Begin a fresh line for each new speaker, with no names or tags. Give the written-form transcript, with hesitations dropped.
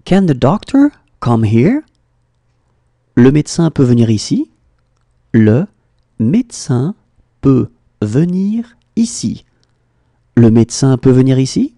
Can the doctor come here? Le médecin peut venir ici. Le médecin peut venir ici. Le médecin peut venir ici.